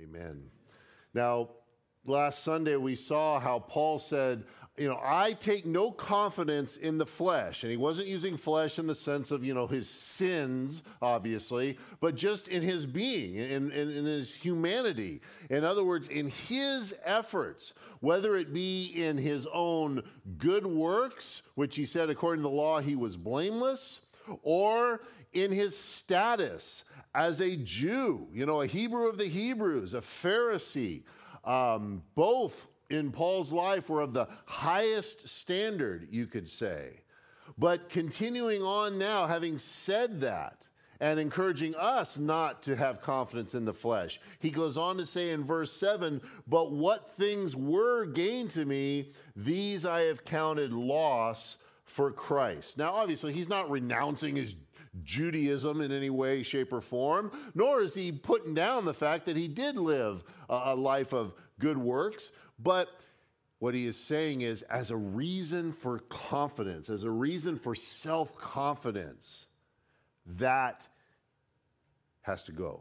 Amen. Now, last Sunday we saw how Paul said, I take no confidence in the flesh. And he wasn't using flesh in the sense of, his sins, obviously, but just in his being, in his humanity. In other words, in his efforts, whether it be in his own good works, which he said according to the law he was blameless, or in his status as a Jew, a Hebrew of the Hebrews, a Pharisee. Both in Paul's life were of the highest standard, you could say. But continuing on now, having said that, and encouraging us not to have confidence in the flesh, he goes on to say in verse 7, "But what things were gain to me, these I have counted loss for Christ." Now, obviously, he's not renouncing his Judaism in any way, shape, or form, nor is he putting down the fact that he did live a life of good works. But what he is saying is, as a reason for confidence, as a reason for self-confidence, that has to go.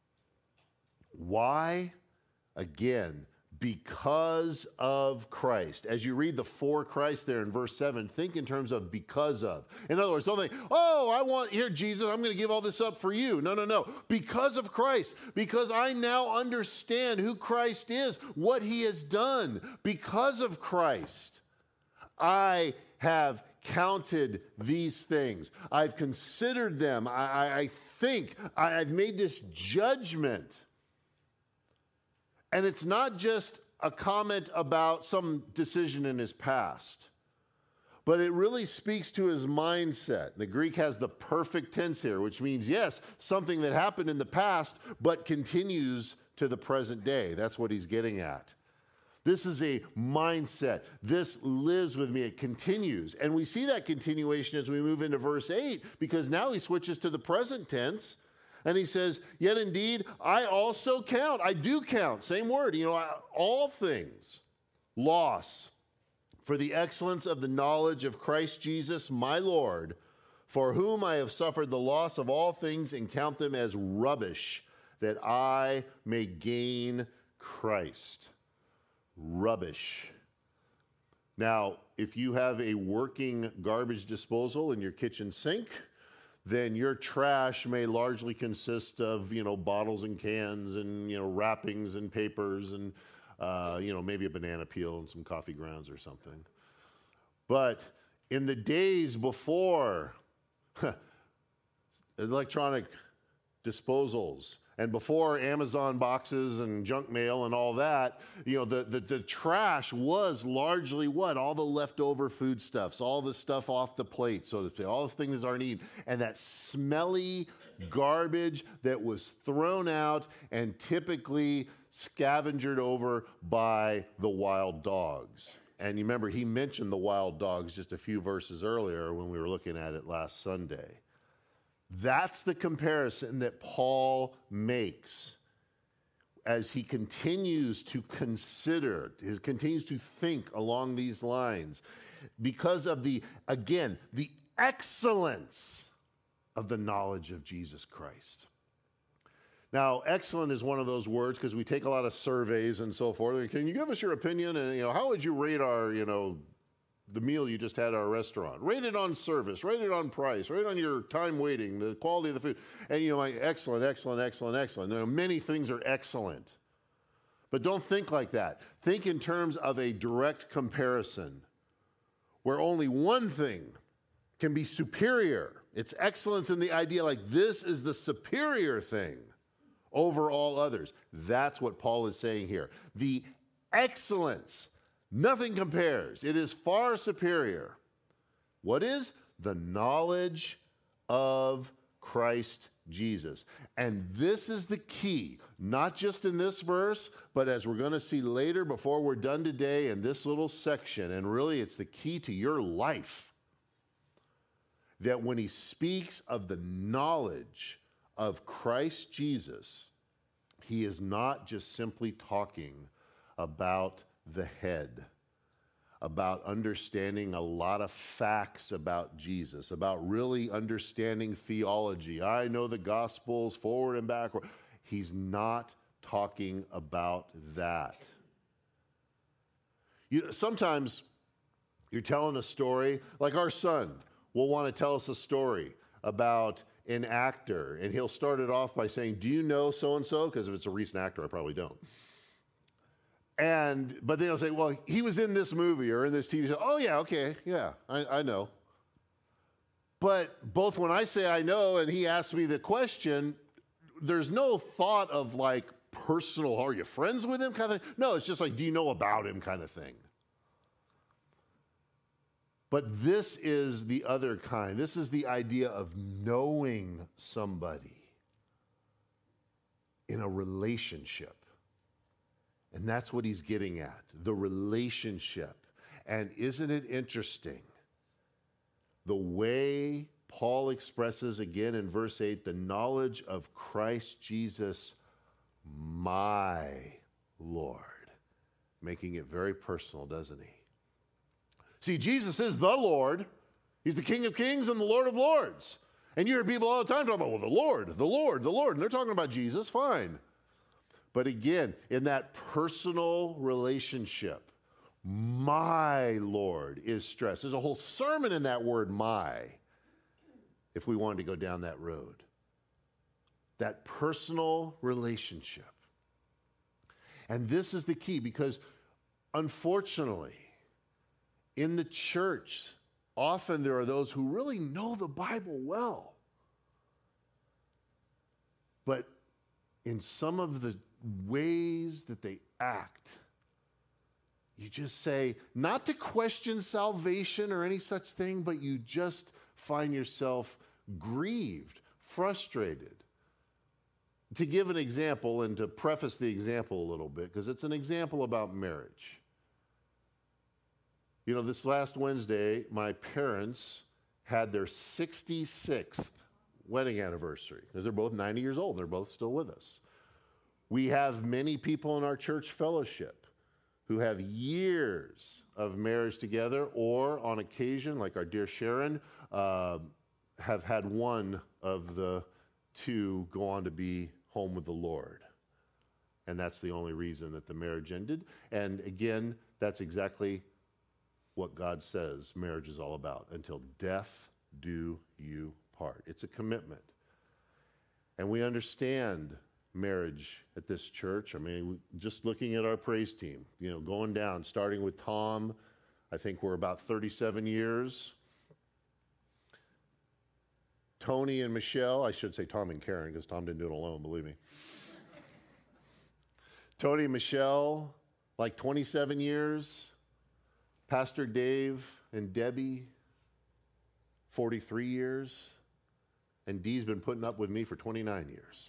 Why? Again, because of Christ. As you read the "for Christ" there in verse 7, think in terms of because of. In other words, don't think, I want, here, Jesus, I'm going to give all this up for you. No. Because of Christ. Because I now understand who Christ is, what he has done. Because of Christ, I have counted these things. I've considered them. I think I've made this judgment. And it's not just a comment about some decision in his past, but it really speaks to his mindset. The Greek has the perfect tense here, which means, yes, something that happened in the past, but continues to the present day. That's what he's getting at. This is a mindset. This lives with me. It continues. And we see that continuation as we move into verse 8, because now he switches to the present tense. And he says, "Yet indeed, I also count." I do count. Same word. All things loss for the excellence of the knowledge of Christ Jesus, my Lord, for whom I have suffered the loss of all things and count them as rubbish, that I may gain Christ. Rubbish. Now, if you have a working garbage disposal in your kitchen sink, then your trash may largely consist of, bottles and cans and, wrappings and papers and, maybe a banana peel and some coffee grounds or something. But in the days before electronic disposals and before Amazon boxes and junk mail and all that, the trash was largely what? All the leftover foodstuffs, all the stuff off the plate, so to say, all the things that aren't eaten, and that smelly garbage that was thrown out and typically scavengered over by the wild dogs. And you remember, he mentioned the wild dogs just a few verses earlier when we were looking at it last Sunday. That's the comparison that Paul makes as he continues to consider, he continues to think along these lines, because of the excellence of the knowledge of Jesus Christ. Now, excellent is one of those words because we take a lot of surveys and so forth. Can you give us your opinion? And, how would you rate our, the meal you just had at our restaurant? Rate it on service, rate it on price, rate it on your time waiting, the quality of the food. And excellent, excellent, excellent, excellent. Many things are excellent. But don't think like that. Think in terms of a direct comparison where only one thing can be superior. It's excellence in the idea like this is the superior thing over all others. That's what Paul is saying here. The excellence, nothing compares. It is far superior. What is? The knowledge of Christ Jesus. And this is the key, not just in this verse, but as we're going to see later before we're done today in this little section. And really, it's the key to your life. That when he speaks of the knowledge of Christ Jesus, he is not just simply talking about the head, about understanding a lot of facts about Jesus, about really understanding theology. I know the Gospels forward and backward. He's not talking about that. Sometimes you're telling a story, like our son will want to tell us a story about an actor, and he'll start it off by saying, do you know so-and-so? Because if it's a recent actor, I probably don't. But then he'll say, well, he was in this movie or in this TV show. Oh, yeah, okay, yeah, I know. But both when I say I know and he asks me the question, there's no thought of like personal, are you friends with him kind of thing? No, it's just like, do you know about him kind of thing. But this is the other kind. This is the idea of knowing somebody in a relationship. And that's what he's getting at, the relationship. And isn't it interesting? The way Paul expresses again in verse 8, the knowledge of Christ Jesus, my Lord. Making it very personal, doesn't he? See, Jesus is the Lord. He's the King of Kings and the Lord of Lords. And you hear people all the time talking about, well, the Lord, the Lord, the Lord. And they're talking about Jesus, fine. But again, in that personal relationship, my Lord is stressed. There's a whole sermon in that word, my, if we wanted to go down that road. That personal relationship. And this is the key, because unfortunately, in the church, often there are those who really know the Bible well. But in some of the ways that they act, you just say, not to question salvation or any such thing, but you just find yourself grieved, frustrated. To give an example and to preface the example a little bit, because it's an example about marriage. You know, this last Wednesday, my parents had their 66th wedding anniversary, because they're both 90 years old and they're both still with us. We have many people in our church fellowship who have years of marriage together, or on occasion, like our dear Sharon, have had one of the two go on to be home with the Lord. And that's the only reason that the marriage ended. And again, that's exactly what God says marriage is all about. Until death do you part. It's a commitment. And we understand marriage at this church. I mean, just looking at our praise team, you know, going down, starting with Tom, I think we're about 37 years. Tony and Michelle, I should say Tom and Karen, because Tom didn't do it alone, believe me. Tony and Michelle, like 27 years. Pastor Dave and Debbie, 43 years. And Dee's been putting up with me for 29 years.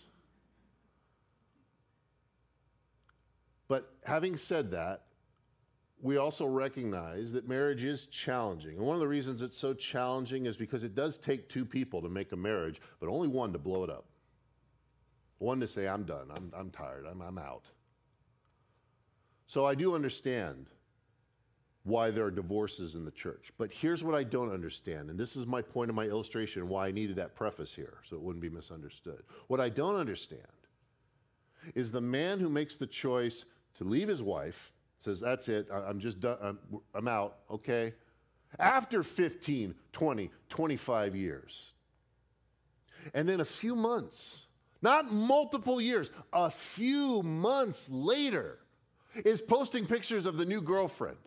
But having said that, we also recognize that marriage is challenging. And one of the reasons it's so challenging is because it does take two people to make a marriage, but only one to blow it up. One to say, I'm done, I'm tired, I'm out. So I do understand why there are divorces in the church. But here's what I don't understand, and this is my point of my illustration and why I needed that preface here, so it wouldn't be misunderstood. What I don't understand is the man who makes the choice to leave his wife, says, that's it, I'm just done, I'm out, okay? After 15, 20, 25 years. And then a few months, not multiple years, a few months later, is posting pictures of the new girlfriend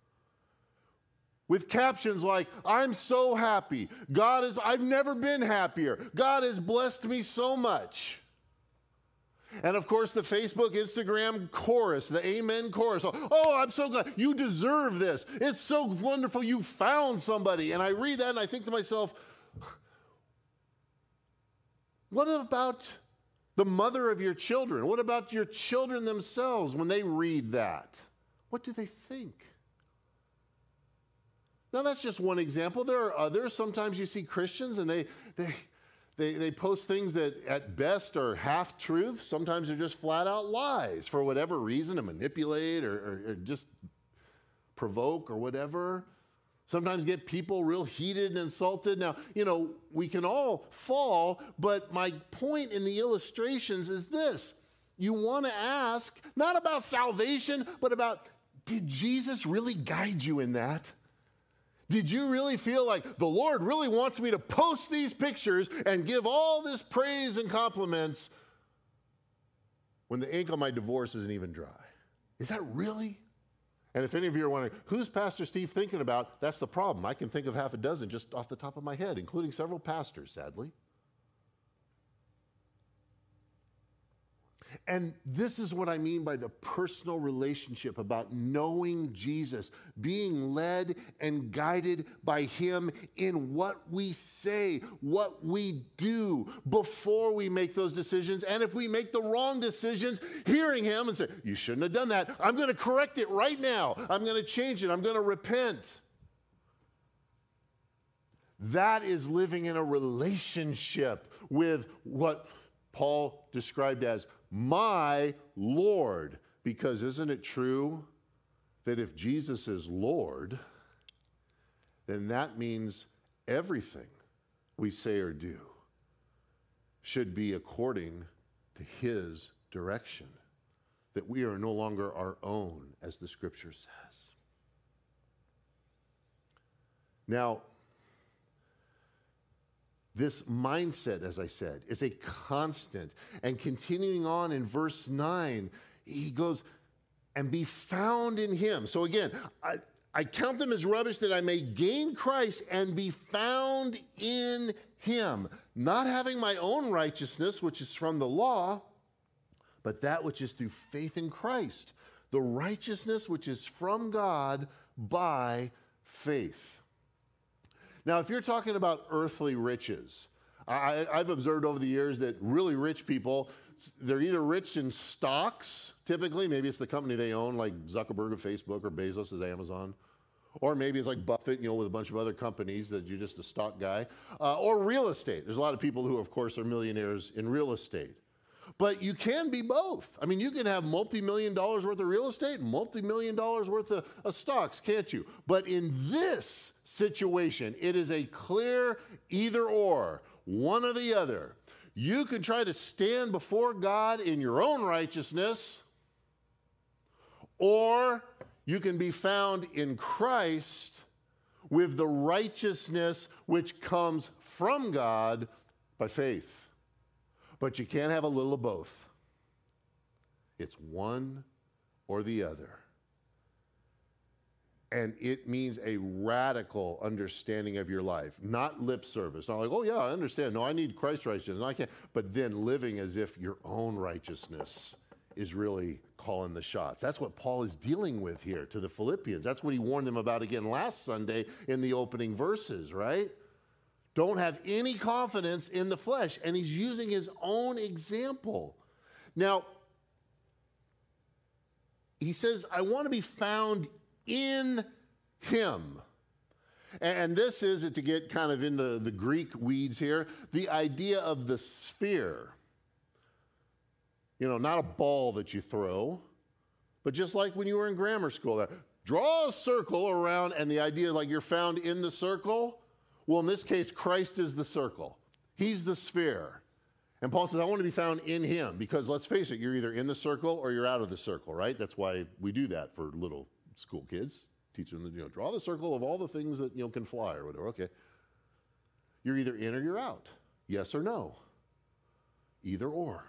with captions like, I'm so happy. I've never been happier. God has blessed me so much. And of course, the Facebook, Instagram chorus, the amen chorus. Oh, I'm so glad. You deserve this. It's so wonderful you found somebody. And I read that and I think to myself, what about the mother of your children? What about your children themselves when they read that? What do they think? Now, that's just one example. There are others. Sometimes you see Christians and they post things that at best are half-truths. Sometimes they're just flat-out lies for whatever reason, to manipulate or just provoke or whatever. Sometimes get people real heated and insulted. Now, you know, we can all fall, but my point in the illustrations is this. you want to ask, not about salvation, but about, did Jesus really guide you in that? Did you really feel like the Lord really wants me to post these pictures and give all this praise and compliments when the ink on my divorce isn't even dry? Is that really? And if any of you are wondering, who's Pastor Steve thinking about? That's the problem. I can think of half a dozen just off the top of my head, including several pastors, sadly. And this is what I mean by the personal relationship, about knowing Jesus, being led and guided by him in what we say, what we do before we make those decisions. And if we make the wrong decisions, hearing him and say, you shouldn't have done that. I'm going to correct it right now. I'm going to change it. I'm going to repent. That is living in a relationship with what Paul described as my Lord. Because isn't it true that if Jesus is Lord, then that means everything we say or do should be according to his direction, that we are no longer our own, as the scripture says. Now, this mindset, as I said, is a constant. And continuing on in verse 9, he goes, and be found in him. So again, I count them as rubbish that I may gain Christ and be found in him, not having my own righteousness, which is from the law, but that which is through faith in Christ, the righteousness which is from God by faith. Now, if you're talking about earthly riches, I've observed over the years that really rich people, they're either rich in stocks, typically, maybe it's the company they own, like Zuckerberg of Facebook or Bezos is Amazon, or maybe it's like Buffett, with a bunch of other companies that you're just a stock guy, or real estate. There's a lot of people who, of course, are millionaires in real estate. But you can be both. I mean, you can have multi-million dollars worth of real estate and multi-million dollars worth of stocks, can't you? But in this situation, it is a clear either or, one or the other. You can try to stand before God in your own righteousness, or you can be found in Christ with the righteousness which comes from God by faith. But you can't have a little of both. It's one or the other. And it means a radical understanding of your life, not lip service. Not like, oh yeah, I understand. No, I need Christ's righteousness. No, I can't. But then living as if your own righteousness is really calling the shots. That's what Paul is dealing with here to the Philippians. That's what he warned them about again last Sunday in the opening verses, right? Don't have any confidence in the flesh. And he's using his own example. Now, he says, I want to be found in him. And this is, to get kind of into the Greek weeds here, the idea of the sphere. Not a ball that you throw, but just like when you were in grammar school, draw a circle around, and the idea like you're found in the circle. Well, in this case, Christ is the circle. He's the sphere. And Paul says, I want to be found in him, because let's face it, you're either in the circle or you're out of the circle, right? That's why we do that for little school kids. Teach them, draw the circle of all the things that, can fly or whatever. Okay. You're either in or you're out. Yes or no. Either or.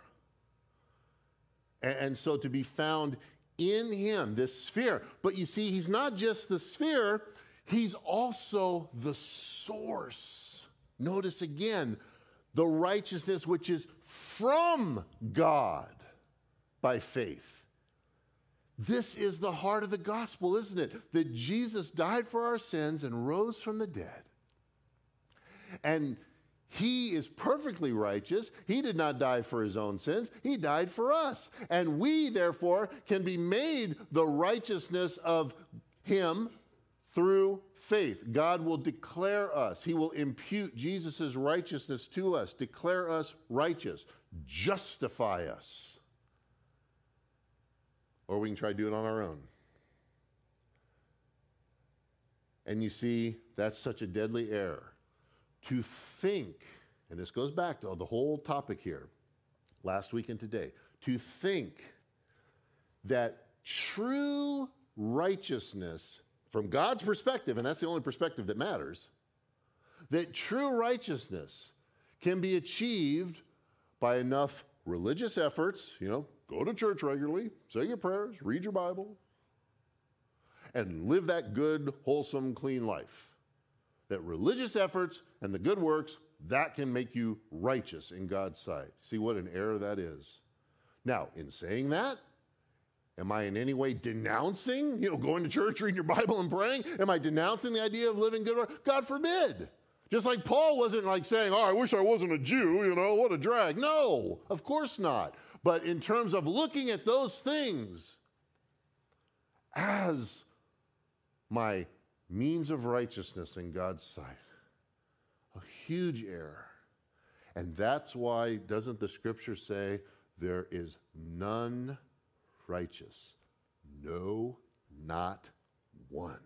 And so to be found in him, this sphere. But you see, he's not just the sphere, he's also the source. Notice again, the righteousness which is from God by faith. This is the heart of the gospel, isn't it? That Jesus died for our sins and rose from the dead. And he is perfectly righteous. He did not die for his own sins. He died for us. And we, therefore, can be made the righteousness of him through faith. God will declare us. He will impute Jesus' righteousness to us, declare us righteous, justify us. Or we can try to do it on our own. And you see, that's such a deadly error. To think, and this goes back to the whole topic here, last week and today, to think that true righteousness, from God's perspective, and that's the only perspective that matters, that true righteousness can be achieved by enough religious efforts, go to church regularly, say your prayers, read your Bible, and live that good, wholesome, clean life. That religious efforts and the good works, that can make you righteous in God's sight. See what an error that is. Now, in saying that, am I in any way denouncing, going to church, reading your Bible, and praying? Am I denouncing the idea of living good? God forbid. Just like Paul wasn't like saying, I wish I wasn't a Jew, what a drag. No, of course not. But in terms of looking at those things as my means of righteousness in God's sight, a huge error. And that's why, doesn't the scripture say, there is none righteous? No, not one.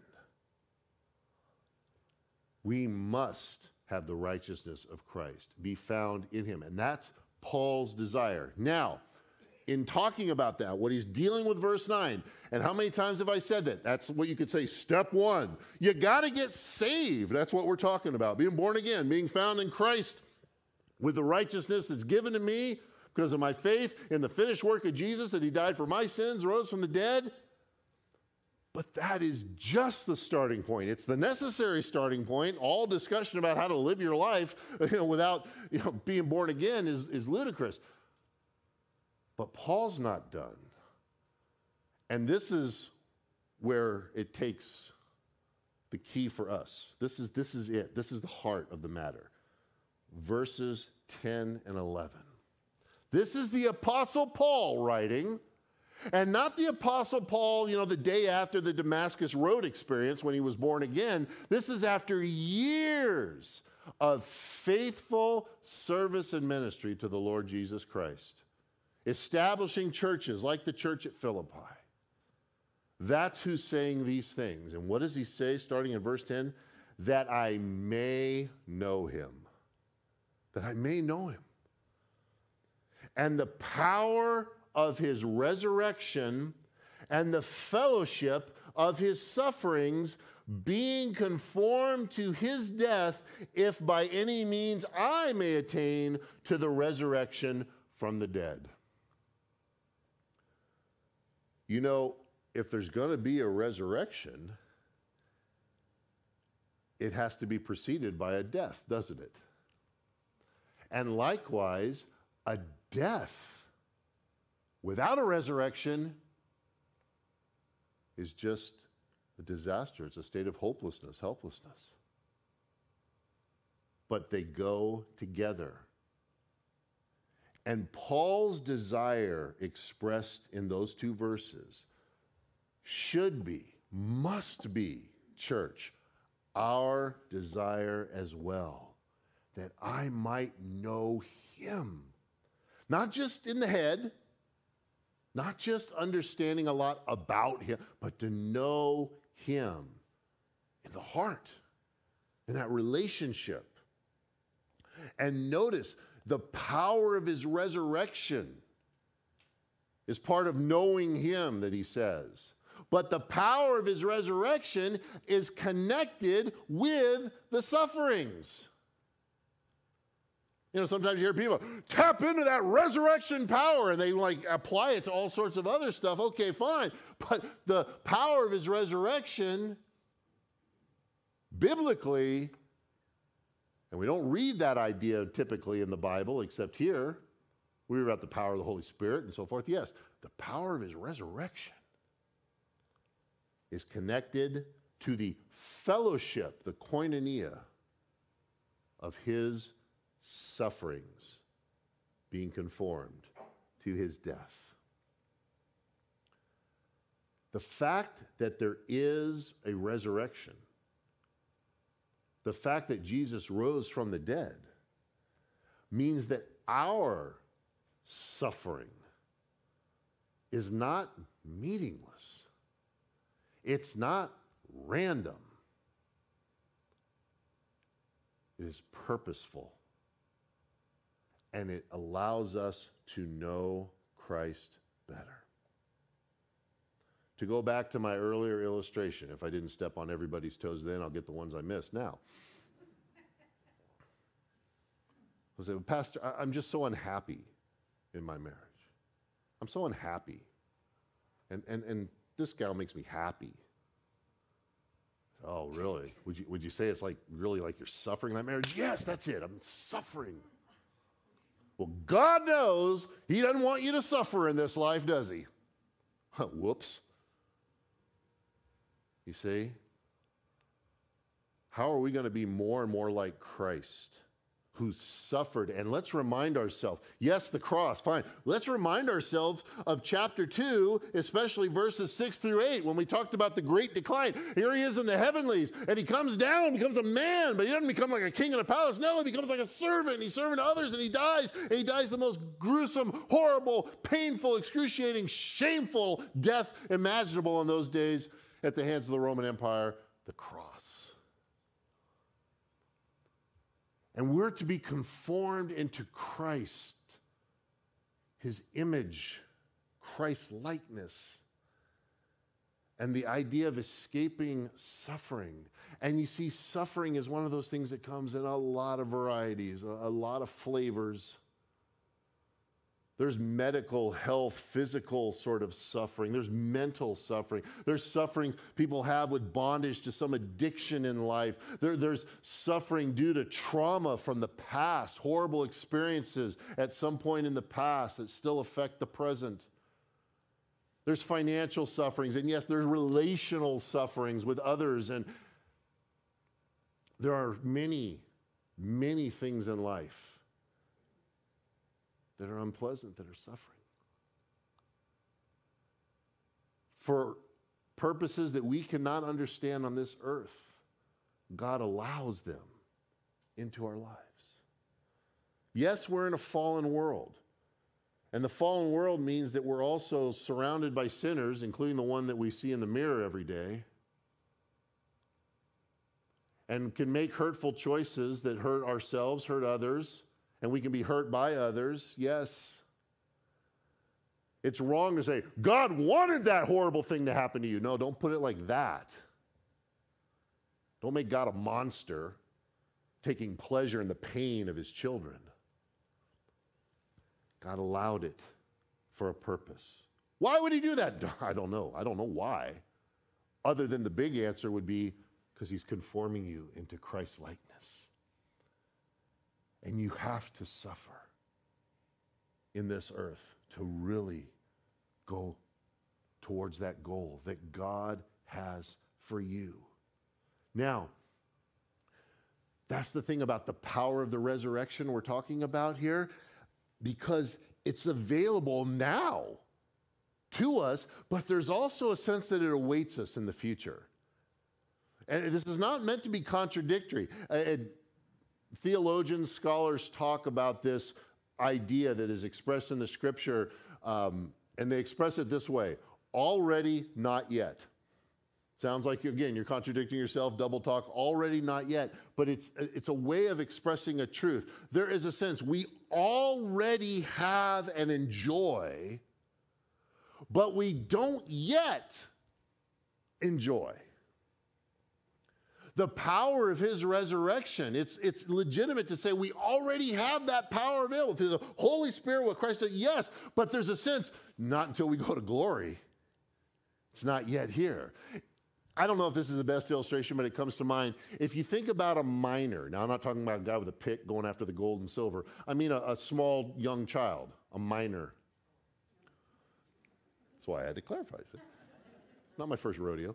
We must have the righteousness of Christ, be found in him. And that's Paul's desire. Now, in talking about that, what he's dealing with verse 9, and how many times have I said that? That's what you could say, step one. You got to get saved. That's what we're talking about. Being born again, being found in Christ with the righteousness that's given to me because of my faith in the finished work of Jesus, that he died for my sins, rose from the dead. But that is just the starting point. It's the necessary starting point. All discussion about how to live your life without being born again is ludicrous. But Paul's not done. And this is where it takes the key for us. This is it. This is the heart of the matter. Verses 10 and 11. This is the Apostle Paul writing, and not the Apostle Paul, the day after the Damascus Road experience when he was born again. This is after years of faithful service and ministry to the Lord Jesus Christ, establishing churches like the church at Philippi. That's who's saying these things. And what does he say starting in verse 10? That I may know him. That I may know him. And the power of his resurrection and the fellowship of his sufferings, being conformed to his death, if by any means I may attain to the resurrection from the dead. If there's going to be a resurrection, it has to be preceded by a death, doesn't it? And likewise, a death without a resurrection is just a disaster. It's a state of hopelessness, helplessness. But they go together. And Paul's desire expressed in those two verses should be, must be, church, our desire as well, that I might know him. Not just in the head, not just understanding a lot about him, but to know him in the heart, in that relationship. And notice, the power of his resurrection is part of knowing him, that he says. But the power of his resurrection is connected with the sufferings. Sometimes you hear people tap into that resurrection power and they apply it to all sorts of other stuff. Okay, fine. But the power of his resurrection, biblically, and we don't read that idea typically in the Bible, except here, we read about the power of the Holy Spirit and so forth. Yes, the power of his resurrection is connected to the fellowship, the koinonia, of his sufferings, being conformed to his death. The fact that there is a resurrection, the fact that Jesus rose from the dead, means that our suffering is not meaningless. It's not random. It is purposeful. And it allows us to know Christ better. To go back to my earlier illustration, if I didn't step on everybody's toes then, I'll get the ones I missed now. I say, Pastor, I'm just so unhappy in my marriage. I'm so unhappy. And this gal makes me happy. Oh, really? Would you say it's like really like you're suffering in that marriage? Yes, that's it. I'm suffering. Well, God knows He doesn't want you to suffer in this life, does He? Whoops. You see? How are we going to be more and more like Christ, who suffered? And let's remind ourselves, yes, the cross, fine. Let's remind ourselves of chapter 2, especially verses 6 through 8, when we talked about the great decline. Here He is in the heavenlies, and He comes down, becomes a man, but He doesn't become like a king in a palace. No, He becomes like a servant, and He's serving to others, and He dies the most gruesome, horrible, painful, excruciating, shameful death imaginable in those days at the hands of the Roman Empire, the cross. And we're to be conformed into Christ, His image, Christ's likeness, and the idea of escaping suffering. And you see, suffering is one of those things that comes in a lot of varieties, a lot of flavors. There's medical, health, physical sort of suffering. There's mental suffering. There's suffering people have with bondage to some addiction in life. There's suffering due to trauma from the past, horrible experiences at some point in the past that still affect the present. There's financial sufferings, and yes, there's relational sufferings with others, and there are many, many things in life that are unpleasant, that are suffering. For purposes that we cannot understand on this earth, God allows them into our lives. Yes, we're in a fallen world. And the fallen world means that we're also surrounded by sinners, including the one that we see in the mirror every day, and can make hurtful choices that hurt ourselves, hurt others, and we can be hurt by others, yes. It's wrong to say, God wanted that horrible thing to happen to you. No, don't put it like that. Don't make God a monster taking pleasure in the pain of His children. God allowed it for a purpose. Why would He do that? I don't know. I don't know why. Other than the big answer would be because He's conforming you into Christ's likeness. And you have to suffer in this earth to really go towards that goal that God has for you. Now, that's the thing about the power of the resurrection we're talking about here, because it's available now to us, but there's also a sense that it awaits us in the future. And this is not meant to be contradictory. Theologians, scholars talk about this idea that is expressed in the Scripture, and they express it this way: already, not yet. Sounds like, again, you're contradicting yourself, double talk, already, not yet. But it's a way of expressing a truth. There is a sense we already have and enjoy, but we don't yet enjoy. The power of His resurrection, it's legitimate to say we already have that power available through the Holy Spirit, what Christ did. Yes, but there's a sense, not until we go to glory. It's not yet here. I don't know if this is the best illustration, but it comes to mind. If you think about a miner, now I'm not talking about a guy with a pick going after the gold and silver. I mean a small young child, a miner. That's why I had to clarify. It's not my first rodeo.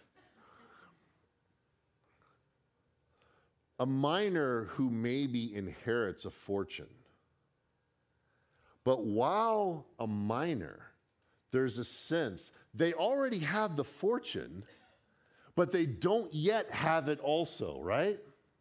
A miner who maybe inherits a fortune. But while a miner, there's a sense they already have the fortune, but they don't yet have it also, right?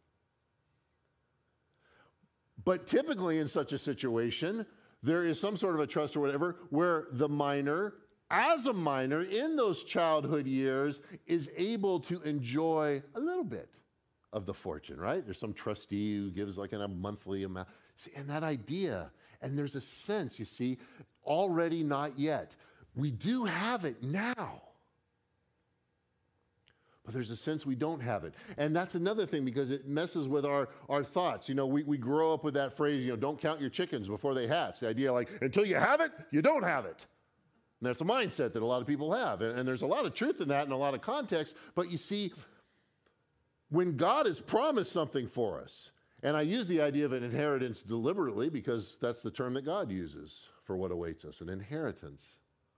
But typically in such a situation, there is some sort of a trust or whatever where the miner, as a miner in those childhood years, is able to enjoy a little bit of the fortune, right? There's some trustee who gives like a monthly amount. See, and that idea, And there's a sense, you see, already not yet. We do have it now. But there's a sense we don't have it. And that's another thing because it messes with our thoughts. You know, we grow up with that phrase, you know, don't count your chickens before they hatch. The idea like, until you have it, you don't have it. And that's a mindset that a lot of people have. And there's a lot of truth in that and a lot of context. But you see, when God has promised something for us, and I use the idea of an inheritance deliberately because that's the term that God uses for what awaits us, an inheritance.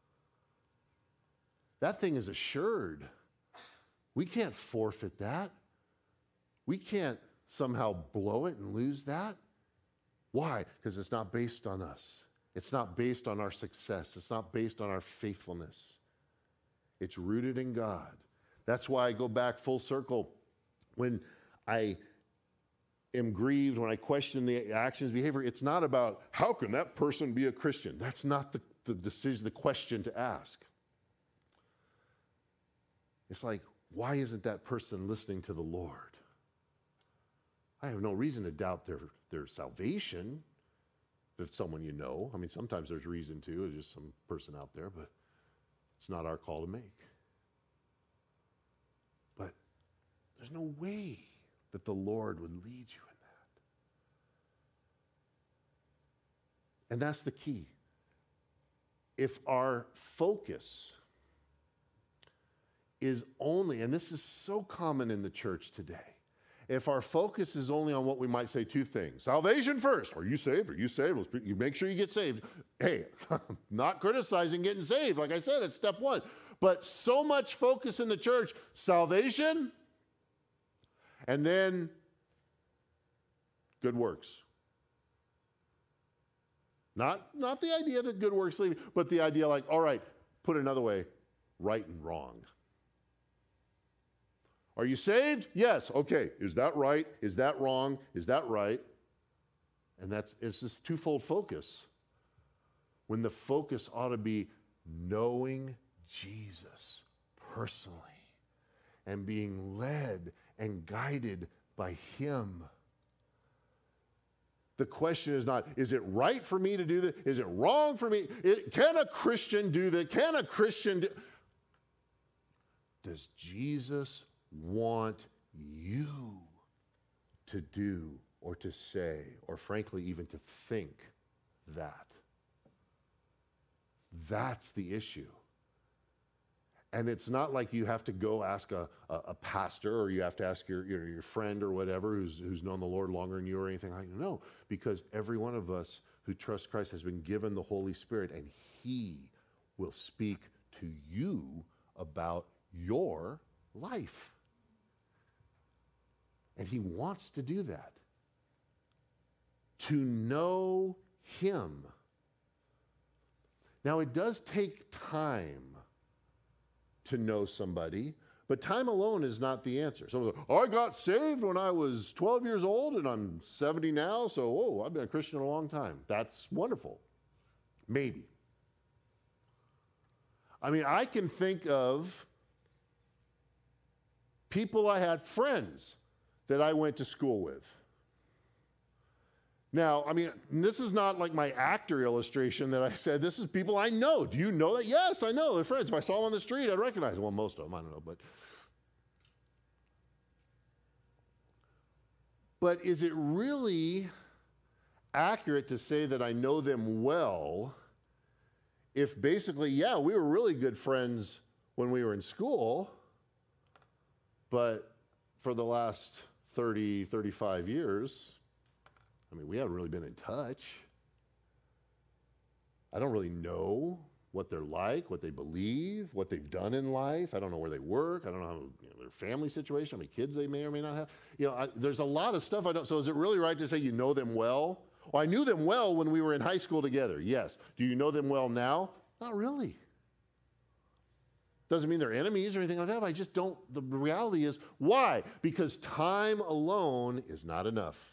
That thing is assured. We can't forfeit that. We can't somehow blow it and lose that. Why? Because it's not based on us. It's not based on our success. It's not based on our faithfulness. It's rooted in God. That's why I go back full circle when I am grieved, when I question the actions, behavior. It's not about how can that person be a Christian. That's not the decision, the question to ask. It's like, why isn't that person listening to the Lord? I have no reason to doubt their salvation. If it's someone you know, I mean, sometimes there's reason to, it's just some person out there, but it's not our call to make. But there's no way that the Lord would lead you in that. And that's the key. If our focus is only, and this is so common in the church today, if our focus is only on what we might say two things, salvation first, are you saved? Are you saved? You make sure you get saved. Hey, not criticizing getting saved. Like I said, it's step one. But so much focus in the church, salvation, and then good works. Not the idea that good works leave, but the idea like, all right, put it another way, right and wrong. Are you saved? Yes. Okay. Is that right? Is that wrong? Is that right? And it's this twofold focus. When the focus ought to be knowing Jesus personally and being led and guided by Him. The question is not, is it right for me to do this? Is it wrong for me? Can a Christian do that? Can a Christian do? Does Jesus want you to do or to say, or frankly, even to think that? That's the issue. And it's not like you have to go ask a pastor or you have to ask your friend or whatever who's known the Lord longer than you or anything like that. No, because every one of us who trusts Christ has been given the Holy Spirit, and He will speak to you about your life. And He wants to do that. To know Him. Now, it does take time to know somebody, but time alone is not the answer. Someone goes, I got saved when I was 12 years old and I'm 70 now, so I've been a Christian a long time. That's wonderful. Maybe. I mean, I can think of people I had, friends that I went to school with. Now, I mean, this is not like my actor illustration that I said. This is people I know. Do you know that? Yes, I know. They're friends. If I saw them on the street, I'd recognize them. Well, most of them, I don't know. But is it really accurate to say that I know them well if basically, yeah, we were really good friends when we were in school, but for the last 30, 35 years, I mean, we haven't really been in touch. I don't really know what they're like, what they believe, what they've done in life. I don't know where they work. I don't know how, their family situation, how many kids they may or may not have. There's a lot of stuff I don't. So is it really right to say you know them well? Well, I knew them well when we were in high school together. Yes. Do you know them well now? Not really. Doesn't mean they're enemies or anything like that. But I just don't. The reality is, why? Because time alone is not enough.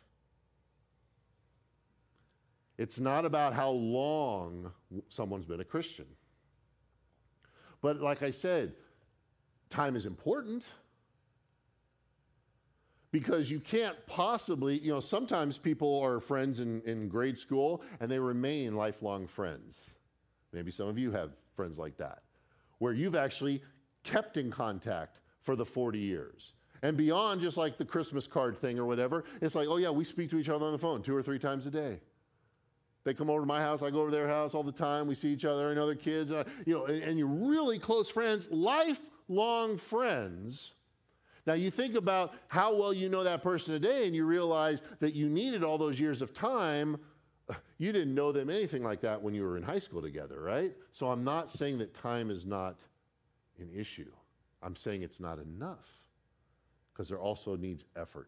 It's not about how long someone's been a Christian. But like I said, time is important Because you can't possibly, sometimes people are friends in grade school and they remain lifelong friends. Maybe some of you have friends like that, where you've actually kept in contact for the 40 years. And beyond just like the Christmas card thing or whatever, it's like, oh yeah, we speak to each other on the phone 2 or 3 times a day. They come over to my house, I go over to their house all the time, we see each other and other kids, and you're really close friends, lifelong friends. Now you think about how well you know that person today and you realize that you needed all those years of time. You didn't know them anything like that when you were in high school together, right? So I'm not saying that time is not an issue. I'm saying it's not enough, because there also needs effort.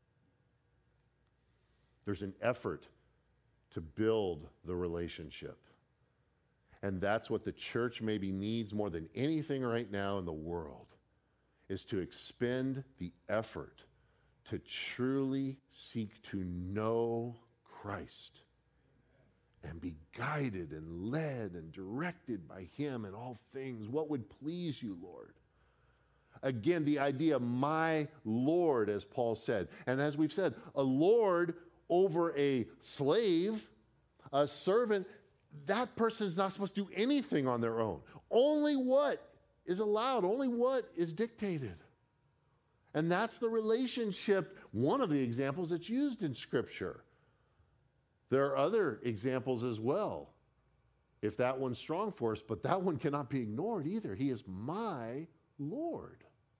There's an effort to build the relationship. And that's what the church maybe needs more than anything right now in the world, is to expend the effort to truly seek to know Christ and be guided and led and directed by him in all things. What would please you, Lord? Again, the idea, my Lord, as Paul said. And as we've said, a Lord over a slave, a servant, that person is not supposed to do anything on their own. Only what is allowed, only what is dictated. And that's the relationship, one of the examples that's used in Scripture. There are other examples as well, if that one's strong for us, but that one cannot be ignored either. He is my Lord.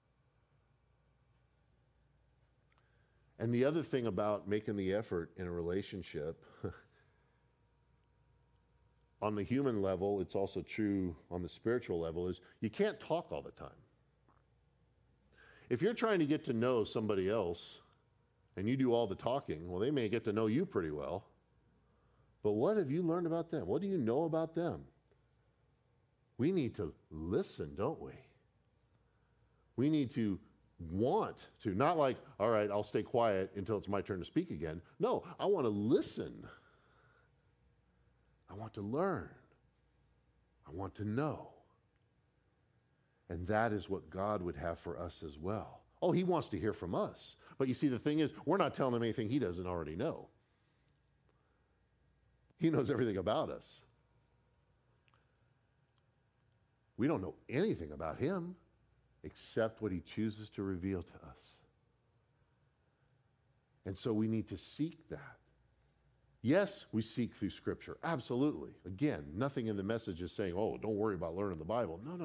And the other thing about making the effort in a relationship, on the human level, it's also true on the spiritual level, is you can't talk all the time. If you're trying to get to know somebody else and you do all the talking, well, they may get to know you pretty well. But what have you learned about them? What do you know about them? We need to listen, don't we? We need to want to, not like, all right, I'll stay quiet until it's my turn to speak again. No, I want to listen. I want to learn. I want to know. And that is what God would have for us as well. Oh, he wants to hear from us. But you see, the thing is, we're not telling him anything he doesn't already know. He knows everything about us. We don't know anything about him except what he chooses to reveal to us. And so we need to seek that. Yes, we seek through Scripture. Absolutely. Again, nothing in the message is saying, oh, don't worry about learning the Bible. No.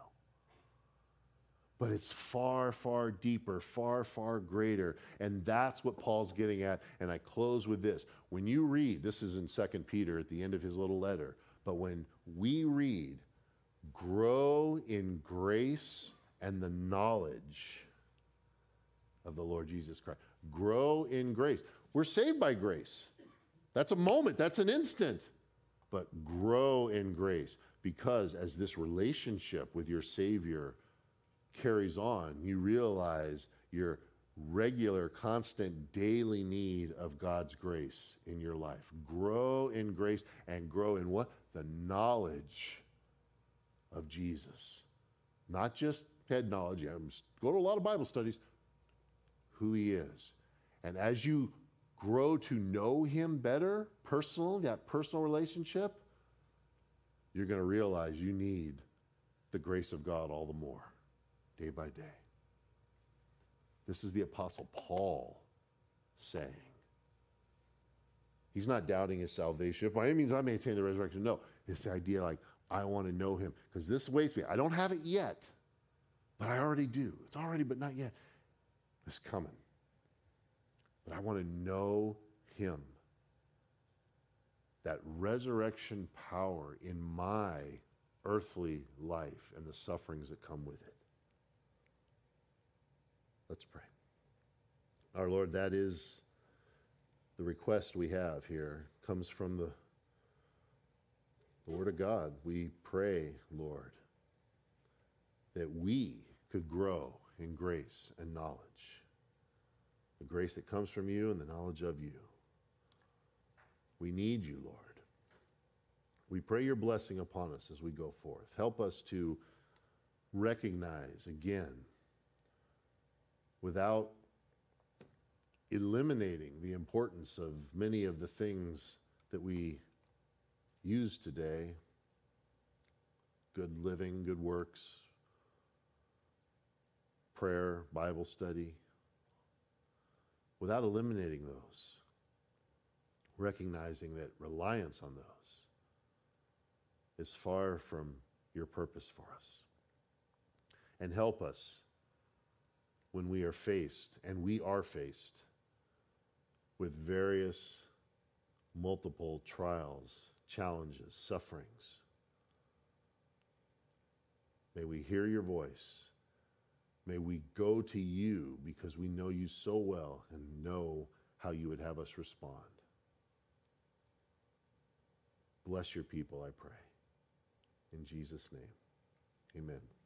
But it's far, far deeper, far, far greater. And that's what Paul's getting at. And I close with this. When you read, this is in 2 Peter at the end of his little letter, but when we read, grow in grace and the knowledge of the Lord Jesus Christ. Grow in grace. We're saved by grace. That's a moment. That's an instant. But grow in grace, because as this relationship with your Savior carries on, you realize your regular, constant, daily need of God's grace in your life. Grow in grace and grow in what? The knowledge of Jesus. Not just head knowledge. Go to a lot of Bible studies. Who he is. And as you grow to know him better, that personal relationship, you're going to realize you need the grace of God all the more, day by day. This is the Apostle Paul saying. He's not doubting his salvation. If by any means I may attain the resurrection, no. It's the idea like, I want to know him, because this waits me. I don't have it yet, but I already do. It's already, but not yet. It's coming. But I want to know him. That resurrection power in my earthly life and the sufferings that come with it. Let's pray. Our Lord, that is the request we have here. It comes from the Word of God. We pray, Lord, that we could grow in grace and knowledge. The grace that comes from you and the knowledge of you. We need you, Lord. We pray your blessing upon us as we go forth. Help us to recognize again, without eliminating the importance of many of the things that we use today, good living, good works, prayer, Bible study, without eliminating those, recognizing that reliance on those is far from your purpose for us. And help us when we are faced, and we are faced, with various multiple trials, challenges, sufferings. May we hear your voice. May we go to you because we know you so well and know how you would have us respond. Bless your people, I pray. In Jesus' name, amen.